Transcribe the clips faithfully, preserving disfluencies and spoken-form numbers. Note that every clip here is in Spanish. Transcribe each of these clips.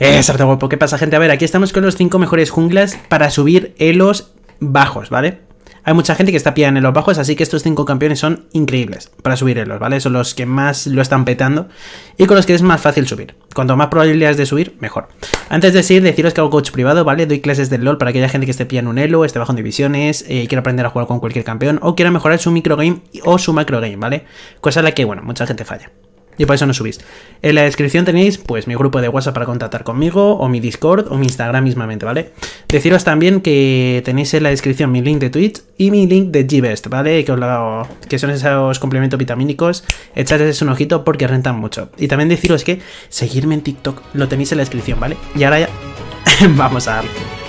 Exacto, guapo. ¿Qué pasa, gente? A ver, aquí estamos con los cinco mejores junglas para subir elos bajos, ¿vale? Hay mucha gente que está pillando en elos bajos, así que estos cinco campeones son increíbles para subir elos, ¿vale? Son los que más lo están petando y con los que es más fácil subir. Cuanto más probabilidades de subir, mejor. Antes de seguir, deciros que hago coach privado, ¿vale? Doy clases del LoL para aquella gente que esté pillando un elo, esté bajando divisiones, eh, quiera aprender a jugar con cualquier campeón o quiera mejorar su microgame o su macrogame, ¿vale? Cosa en la que, bueno, mucha gente falla. Y por eso no subís. En la descripción tenéis pues mi grupo de WhatsApp para contactar conmigo, o mi Discord, o mi Instagram mismamente, ¿vale? Deciros también que tenéis en la descripción mi link de Twitch y mi link de G-Best, ¿vale? Que, os lo, que son esos complementos vitamínicos. Echadles un ojito porque rentan mucho. Y también deciros que seguirme en TikTok lo tenéis en la descripción, ¿vale? Y ahora ya vamos a darle.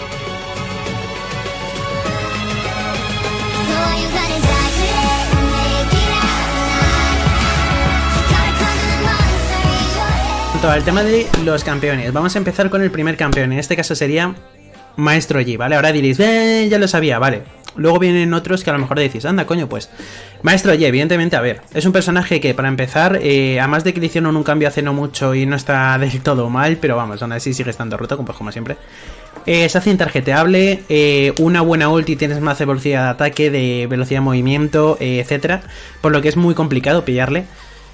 El tema de los campeones. Vamos a empezar con el primer campeón. En este caso sería Maestro Yi, ¿vale? Ahora diréis, eh, ya lo sabía, vale. Luego vienen otros que a lo mejor decís, anda, coño, pues Maestro Yi, evidentemente, a ver, es un personaje que para empezar, eh, además de que le hicieron un cambio hace no mucho y no está del todo mal, pero vamos, aún así sigue estando roto, pues como siempre. Eh, se hace intarjeteable, eh, una buena ulti, tienes más de velocidad de ataque, de velocidad de movimiento, eh, etcétera. Por lo que es muy complicado pillarle.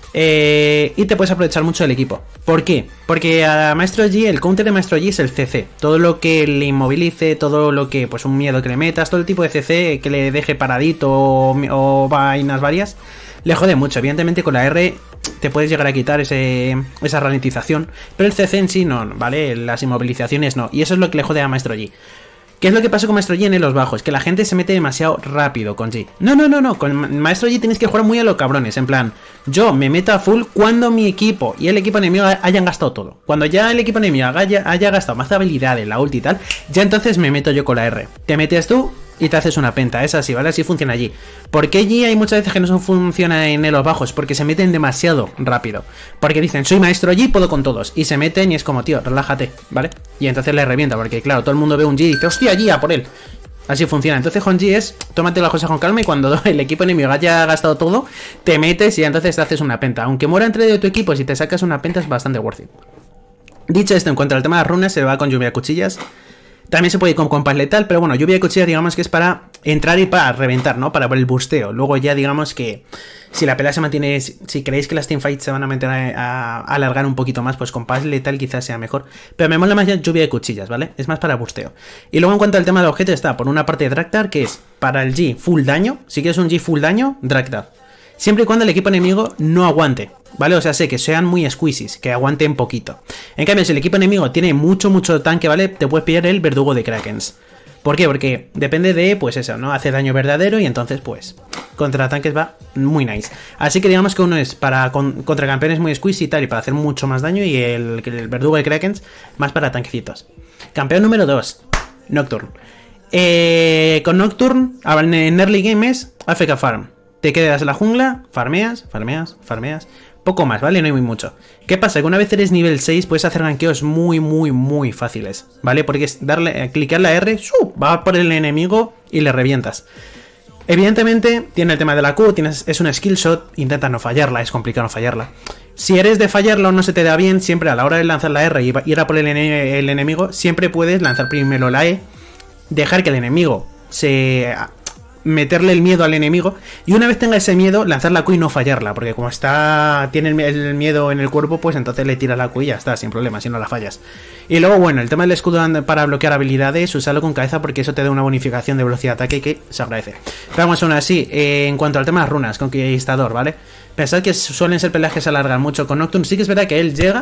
Eh, y te puedes aprovechar mucho del equipo. ¿Por qué? Porque a Maestro Yi, el counter de Maestro Yi es el C C. Todo lo que le inmovilice, todo lo que, pues un miedo que le metas, todo el tipo de C C que le deje paradito o, o vainas varias, le jode mucho. Evidentemente con la R te puedes llegar a quitar ese, esa ralentización, pero el C C en sí no, ¿vale? Las inmovilizaciones no. Y eso es lo que le jode a Maestro Yi. ¿Qué es lo que pasa con Maestro Yi en los bajos? Que la gente se mete demasiado rápido con Yi. No, no, no, no. Con Maestro Yi tienes que jugar muy a los cabrones. En plan, yo me meto a full cuando mi equipo y el equipo enemigo hayan gastado todo. Cuando ya el equipo enemigo haya, haya gastado más habilidades, la ulti y tal, ya entonces me meto yo con la R. Te metes tú y te haces una penta. Es así, ¿vale? Así funciona allí. ¿Por qué Yi hay muchas veces que no funciona en los bajos? Porque se meten demasiado rápido. Porque dicen, soy Maestro Yi, puedo con todos. Y se meten y es como, tío, relájate, ¿vale? Y entonces le revienta, porque claro, todo el mundo ve un Yi y dice, hostia, Yi, a por él. Así funciona. Entonces con Yi es, tómate las cosas con calma y cuando el equipo enemigo haya gastado todo, te metes y entonces te haces una penta. Aunque muera entre de tu equipo, si te sacas una penta es bastante worth it. Dicho esto, en cuanto al tema de las runas, se va con lluvia de cuchillas. También se puede ir con compás letal, pero bueno, lluvia de cuchillas digamos que es para entrar y para reventar, ¿no? Para el busteo. Luego ya digamos que si la pelea se mantiene, si creéis que las teamfights se van a meter a, a, a alargar un poquito más, pues compás letal quizás sea mejor. Pero me mola más ya lluvia de cuchillas, ¿vale? Es más para busteo. Y luego en cuanto al tema del objeto está por una parte Draktar, que es para el Yi full daño. Si quieres un Yi full daño, Draktar. Siempre y cuando el equipo enemigo no aguante, ¿vale? O sea, sé que sean muy squeezies, que aguanten poquito. En cambio, si el equipo enemigo tiene mucho, mucho tanque, ¿vale? Te puedes pillar el verdugo de Krakens. ¿Por qué? Porque depende de, pues eso, ¿no? Hace daño verdadero y entonces, pues, contra tanques va muy nice. Así que digamos que uno es para con, contra campeones muy squeezy y tal, y para hacer mucho más daño, y el, el verdugo de Krakens más para tanquecitos. Campeón número dos, Nocturne. Eh, con Nocturne, en early game es A F K Farm. Te quedas en la jungla, farmeas, farmeas, farmeas. Poco más, ¿vale? No hay muy mucho. ¿Qué pasa? Que una vez eres nivel seis puedes hacer gankeos muy, muy, muy fáciles, ¿vale? Porque es darle, clicar la R, ¡shu! Va por el enemigo y le revientas. Evidentemente, tiene el tema de la Q, tienes, es una skill shot, intenta no fallarla, es complicado no fallarla. Si eres de fallarla o no se te da bien, siempre a la hora de lanzar la R y ir a por el, ene el enemigo, siempre puedes lanzar primero la E, dejar que el enemigo se... meterle el miedo al enemigo y una vez tenga ese miedo lanzar la Q y no fallarla, porque como está tiene el miedo en el cuerpo, pues entonces le tira la Q y ya está, sin problema, si no la fallas. Y luego bueno, el tema del escudo para bloquear habilidades, usarlo con cabeza porque eso te da una bonificación de velocidad de ataque que se agradece. Pero vamos aún así, eh, en cuanto al tema de las runas, conquistador, ¿vale? Pensad que suelen ser peleas que se alargan mucho. Con Nocturne sí que es verdad que él llega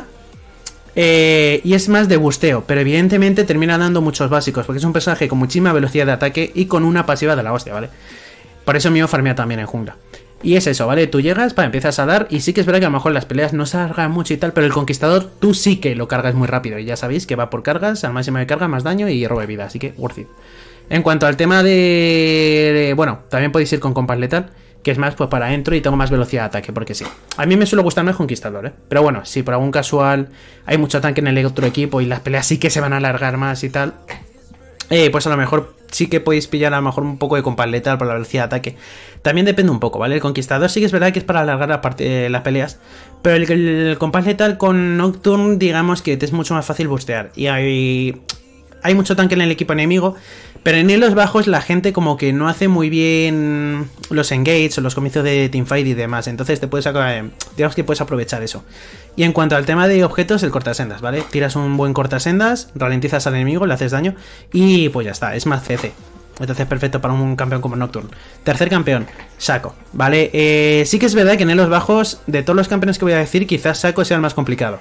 Eh, y es más de busteo, pero evidentemente termina dando muchos básicos, porque es un personaje con muchísima velocidad de ataque y con una pasiva de la hostia, ¿vale? Por eso mío farmea también en jungla. Y es eso, ¿vale? Tú llegas, para empiezas a dar, y sí que es verdad que a lo mejor las peleas no se alargan mucho y tal, pero el conquistador tú sí que lo cargas muy rápido, y ya sabéis que va por cargas, al máximo de carga, más daño y robo de vida, así que worth it. En cuanto al tema de... bueno, también podéis ir con compás letal, que es más pues para adentro y tengo más velocidad de ataque, porque sí. A mí me suele gustar más conquistador, ¿eh? Pero bueno, si por algún casual hay mucho tanque en el otro equipo y las peleas sí que se van a alargar más y tal, eh, pues a lo mejor sí que podéis pillar a lo mejor un poco de compás letal por la velocidad de ataque. También depende un poco, ¿vale? El conquistador sí que es verdad que es para alargar la parte, eh, las peleas, pero el, el compás letal con Nocturne, digamos que te es mucho más fácil bustear. Y hay, hay mucho tanque en el equipo enemigo, pero en los bajos la gente como que no hace muy bien los engages o los comienzos de teamfight y demás. Entonces te puedes sacar, digamos que puedes aprovechar eso. Y en cuanto al tema de objetos, el cortasendas, ¿vale? Tiras un buen cortasendas, ralentizas al enemigo, le haces daño y pues ya está, es más C C. Entonces perfecto para un campeón como Nocturne. Tercer campeón, Shaco, ¿vale? Eh, sí que es verdad que en los bajos, de todos los campeones que voy a decir, quizás Shaco sea el más complicado.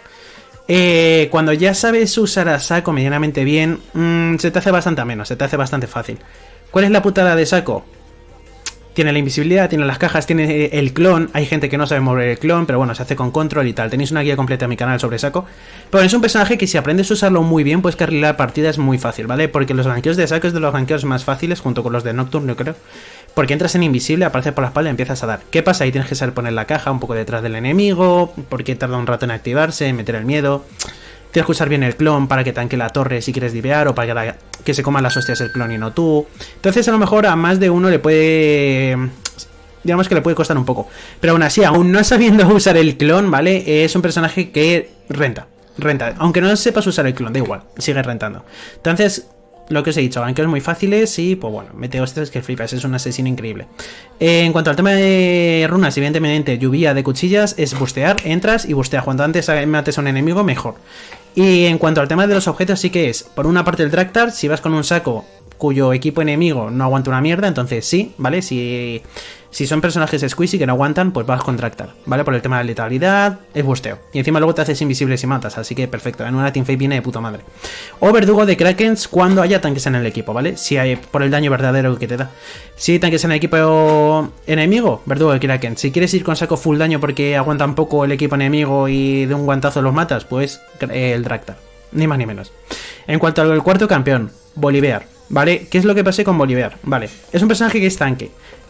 Eh, cuando ya sabes usar a Shaco medianamente bien, mmm, se te hace bastante menos, se te hace bastante fácil. ¿Cuál es la putada de Shaco? Tiene la invisibilidad, tiene las cajas, tiene el clon. Hay gente que no sabe mover el clon, pero bueno, se hace con control y tal. Tenéis una guía completa en mi canal sobre Shaco. Pero es un personaje que si aprendes a usarlo muy bien, puedes carrilar partidas muy fácil, ¿vale? Porque los ganqueos de Shaco es de los ganqueos más fáciles, junto con los de Nocturne, yo creo. Porque entras en invisible, apareces por la espalda y empiezas a dar. ¿Qué pasa? Ahí tienes que saber poner la caja un poco detrás del enemigo, porque tarda un rato en activarse, meter el miedo. Tienes que usar bien el clon para que tanque la torre si quieres divear, o para que, la, que se coman las hostias el clon y no tú. Entonces a lo mejor a más de uno le puede... digamos que le puede costar un poco. Pero aún así, aún no sabiendo usar el clon, ¿vale? Es un personaje que renta. Renta. Aunque no sepas usar el clon, da igual. Sigue rentando. Entonces, lo que os he dicho, ganqueos muy fáciles y, pues bueno, mete hostias que flipas. Es un asesino increíble. Eh, en cuanto al tema de runas, evidentemente, lluvia de cuchillas es bustear. Entras y busteas. Cuanto antes mates a un enemigo, mejor. Y en cuanto al tema de los objetos, sí que es, por una parte el Draktar, si vas con un saco cuyo equipo enemigo no aguanta una mierda, entonces sí, ¿vale? Si, si son personajes squeezy que no aguantan, pues vas con Draktar, ¿vale? Por el tema de la letalidad, es busteo. Y encima luego te haces invisible si matas, así que perfecto, en una teamfight viene de puta madre. O verdugo de Krakens cuando haya tanques en el equipo, ¿vale? Si hay, por el daño verdadero que te da. Si hay tanques en el equipo enemigo, verdugo de Krakens. Si quieres ir con saco full daño porque aguantan poco el equipo enemigo y de un guantazo los matas, pues el Draktar, ni más ni menos. En cuanto al cuarto campeón, Volibear, ¿vale? ¿Qué es lo que pasé con Volibear? Vale, es un personaje que es tanque.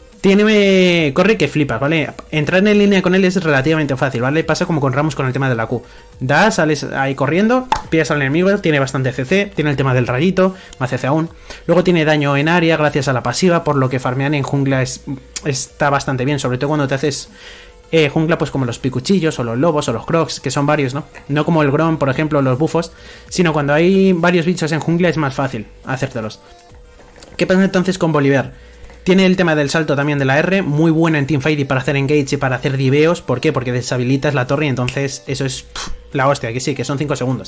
Tiene... corre que flipas, ¿vale? Entrar en línea con él es relativamente fácil, ¿vale? Pasa como con Ramos con el tema de la Q. Das, sales ahí corriendo, pillas al enemigo, tiene bastante C C, tiene el tema del rayito, más C C aún. Luego tiene daño en área gracias a la pasiva, por lo que farmear en jungla es, está bastante bien, sobre todo cuando te haces... Eh, jungla pues como los picuchillos o los lobos o los crocs, que son varios, ¿no? No como el grom, por ejemplo, los bufos, sino cuando hay varios bichos en jungla es más fácil hacértelos. ¿Qué pasa entonces con Volibear? Tiene el tema del salto también de la R, muy buena en teamfight y para hacer engage y para hacer diveos. ¿Por qué? Porque deshabilitas la torre y entonces eso es pff, la hostia, que sí, que son cinco segundos.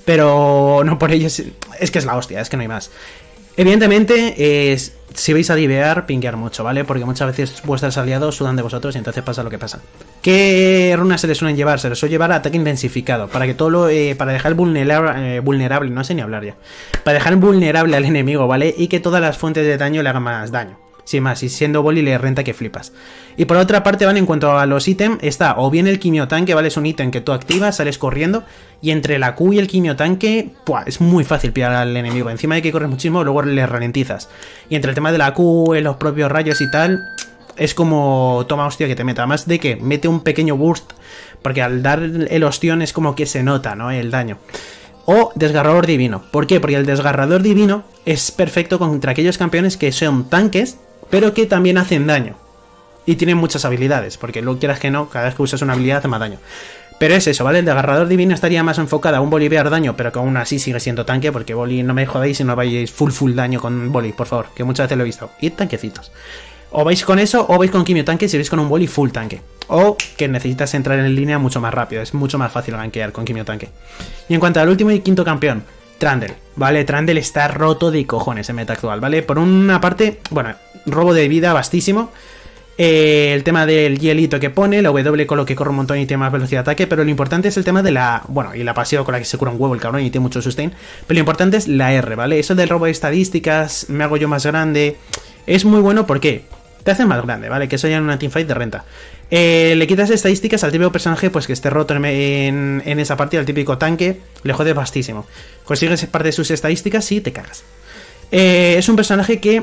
Pero no por ello, es, es que es la hostia, es que no hay más. Evidentemente, eh, si vais a divear, pinguear mucho, ¿vale? Porque muchas veces vuestros aliados sudan de vosotros y entonces pasa lo que pasa. ¿Qué runas se les suelen llevar? Se les suele llevar ataque intensificado, para que todo lo... Eh, para dejar vulnerable, eh, vulnerable, no sé ni hablar ya. Para dejar vulnerable al enemigo, ¿vale? Y que todas las fuentes de daño le hagan más daño. Sin más, y siendo boli le renta que flipas. Y por otra parte, ¿vale? En cuanto a los ítems, está o bien el quimiotanque, ¿vale? Es un ítem que tú activas, sales corriendo, y entre la Q y el quimiotanque, ¡pua! Es muy fácil pillar al enemigo. Encima de que corres muchísimo, luego le ralentizas. Y entre el tema de la Q, los propios rayos y tal, es como toma hostia que te meta. Además de que mete un pequeño burst, porque al dar el ostión es como que se nota, ¿no? El daño. O desgarrador divino. ¿Por qué? Porque el desgarrador divino es perfecto contra aquellos campeones que son tanques, pero que también hacen daño. Y tienen muchas habilidades, porque luego quieras que no, cada vez que usas una habilidad hace más daño. Pero es eso, ¿vale? El desgarrador divino estaría más enfocado a un Volibear daño, pero que aún así sigue siendo tanque, porque Boli, no me jodáis si no vayáis full full daño con Boli, por favor, que muchas veces lo he visto. Y tanquecitos. O vais con eso, o vais con quimio tanque si vais con un Boli full tanque. O que necesitas entrar en línea mucho más rápido, es mucho más fácil gankear con quimio tanque. Y en cuanto al último y quinto campeón, Trundle, ¿vale? Trundle está roto de cojones en meta actual, ¿vale? Por una parte, bueno, robo de vida vastísimo. Eh, el tema del hielito que pone, la W con lo que corre un montón y tiene más velocidad de ataque, pero lo importante es el tema de la... Bueno, y la pasiva con la que se cura un huevo el cabrón y tiene mucho sustain. Pero lo importante es la R, ¿vale? Eso del robo de estadísticas, me hago yo más grande, es muy bueno porque te hace más grande, ¿vale? Que eso ya en una teamfight de renta. Eh, le quitas estadísticas al típico personaje pues que esté roto en, en, en esa partida, al típico tanque, le jodes bastísimo. Consigues parte de sus estadísticas y te cagas. Eh, es un personaje que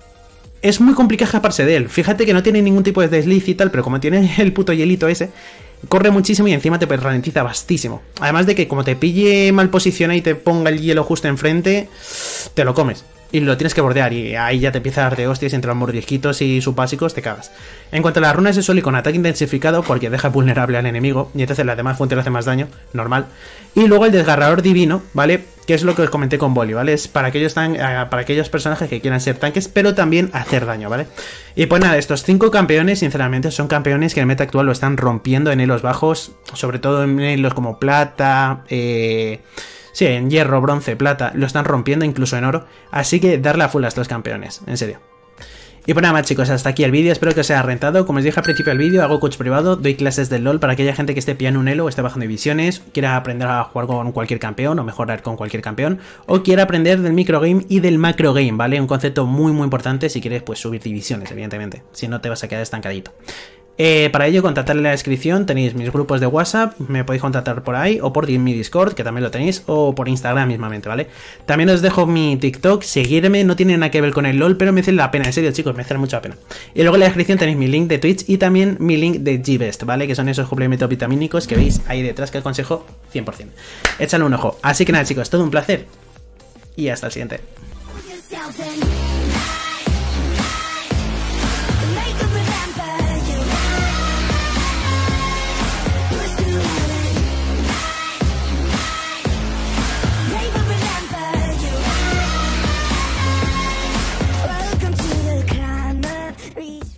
es muy complicado escaparse de él. Fíjate que no tiene ningún tipo de desliz y tal, pero como tiene el puto hielito ese, corre muchísimo y encima te ralentiza bastísimo. Además de que como te pille mal posicionado y te ponga el hielo justo enfrente, te lo comes. y lo tienes que bordear, y ahí ya te empieza a dar de hostias entre los mordisquitos y sus básicos, te cagas. En cuanto a las runas, es solo con ataque intensificado, porque deja vulnerable al enemigo, y entonces las demás fuentes le hacen más daño, normal. Y luego el desgarrador divino, ¿vale? Que es lo que os comenté con Boli, ¿vale? Es para aquellos, tan, para aquellos personajes que quieran ser tanques, pero también hacer daño, ¿vale? Y pues nada, estos cinco campeones, sinceramente, son campeones que en el meta actual lo están rompiendo en hilos bajos, sobre todo en hilos como plata, eh... sí, en hierro, bronce, plata, lo están rompiendo, incluso en oro. Así que darle a full a estos campeones, en serio. Y pues nada más, chicos, hasta aquí el vídeo, espero que os haya rentado. Como os dije al principio del vídeo, hago coach privado, doy clases del LoL para aquella gente que esté pillando un elo o esté bajando divisiones, quiera aprender a jugar con cualquier campeón o mejorar con cualquier campeón, o quiera aprender del microgame y del macrogame, ¿vale? Un concepto muy muy importante si quieres pues subir divisiones, evidentemente, si no te vas a quedar estancadito. Eh, para ello, contactarle en la descripción, tenéis mis grupos de WhatsApp, me podéis contactar por ahí, o por mi Discord, que también lo tenéis, o por Instagram mismamente, ¿vale? También os dejo mi TikTok, seguirme, no tiene nada que ver con el LoL, pero me hace la pena, en serio, chicos, me hace mucha pena. Y luego en la descripción tenéis mi link de Twitch y también mi link de G-Best, ¿vale? Que son esos complementos vitamínicos que veis ahí detrás, que aconsejo cien por cien. Échale un ojo. Así que nada, chicos, todo un placer, y hasta el siguiente.